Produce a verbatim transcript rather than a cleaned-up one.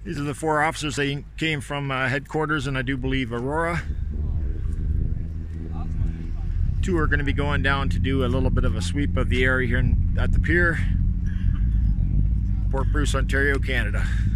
These are the four officers. They came from uh, headquarters in, I do believe, Aurora. Two are going to be going down to do a little bit of a sweep of the area here in, at the pier, Port Bruce, Ontario, Canada.